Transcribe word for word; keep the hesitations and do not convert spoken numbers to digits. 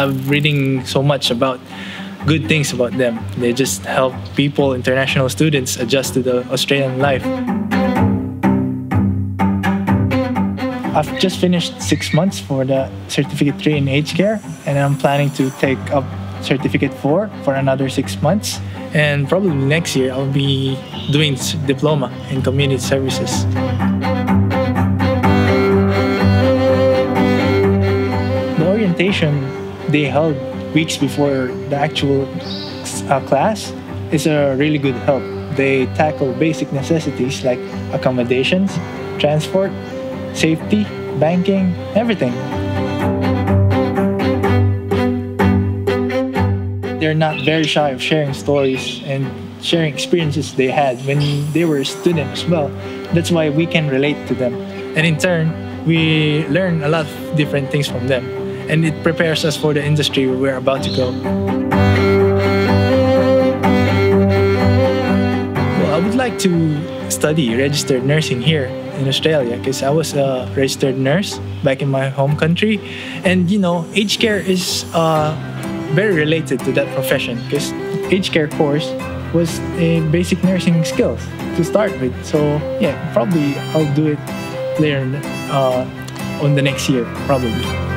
I'm reading so much about good things about them. They just help people, international students, adjust to the Australian life. I've just finished six months for the Certificate three in Aged Care, and I'm planning to take up Certificate four for another six months. And probably next year, I'll be doing diploma in community services. The orientation they held weeks before the actual uh, class is a really good help. They tackle basic necessities like accommodations, transport, safety, banking, everything. They're not very shy of sharing stories and sharing experiences they had when they were a student as well. That's why we can relate to them. And in turn, we learn a lot of different things from them. And it prepares us for the industry where we're about to go. Well, I would like to study registered nursing here in Australia because I was a registered nurse back in my home country. And you know, aged care is uh, very related to that profession because aged care course was a basic nursing skills to start with. So yeah, probably I'll do it later uh, on the next year, probably.